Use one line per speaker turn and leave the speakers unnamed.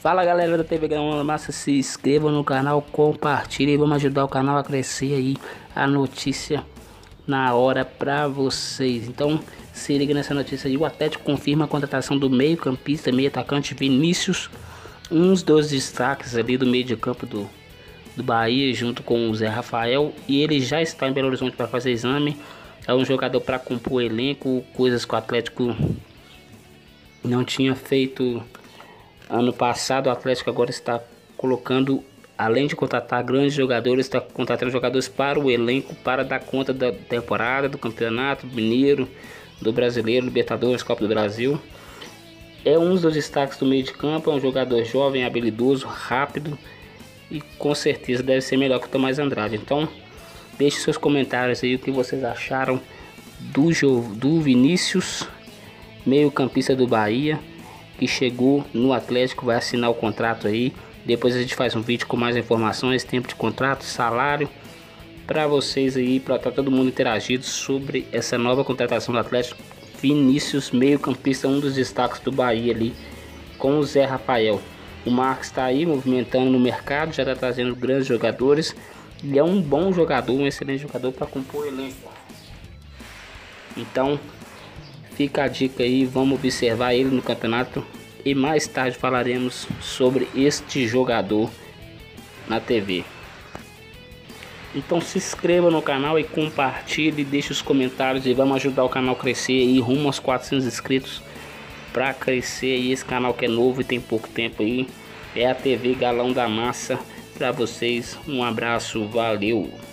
Fala galera da TV Galão da Massa, se inscreva no canal, compartilhe e vamos ajudar o canal a crescer aí, a notícia na hora pra vocês. Então se liga nessa notícia aí, o Atlético confirma a contratação do meio campista, meio atacante Vinícius, uns dos destaques ali do meio de campo do Bahia, junto com o Zé Rafael, e ele já está em Belo Horizonte para fazer exame. É um jogador para compor o elenco, coisas que o Atlético não tinha feito ano passado. O Atlético agora está colocando, além de contratar grandes jogadores, está contratando jogadores para o elenco, para dar conta da temporada, do campeonato mineiro, do brasileiro, Libertadores, Copa do Brasil. É um dos destaques do meio de campo, é um jogador jovem, habilidoso, rápido e com certeza deve ser melhor que o Tomás Andrade. Então deixe seus comentários aí, o que vocês acharam do Vinícius, meio campista do Bahia, que chegou no Atlético, vai assinar o contrato aí. Depois a gente faz um vídeo com mais informações, tempo de contrato, salário, para vocês aí, para estar todo mundo interagido sobre essa nova contratação do Atlético. Vinícius, meio campista, um dos destaques do Bahia ali, com o Zé Rafael. O Marcos está aí movimentando no mercado, já está trazendo grandes jogadores. Ele é um bom jogador, um excelente jogador para compor o elenco. Então fica a dica aí, vamos observar ele no campeonato e mais tarde falaremos sobre este jogador na TV. Então se inscreva no canal e compartilhe, deixe os comentários e vamos ajudar o canal a crescer aí, rumo aos 400 inscritos, para crescer aí esse canal que é novo e tem pouco tempo aí. É a TV Galão da Massa para vocês. Um abraço, valeu!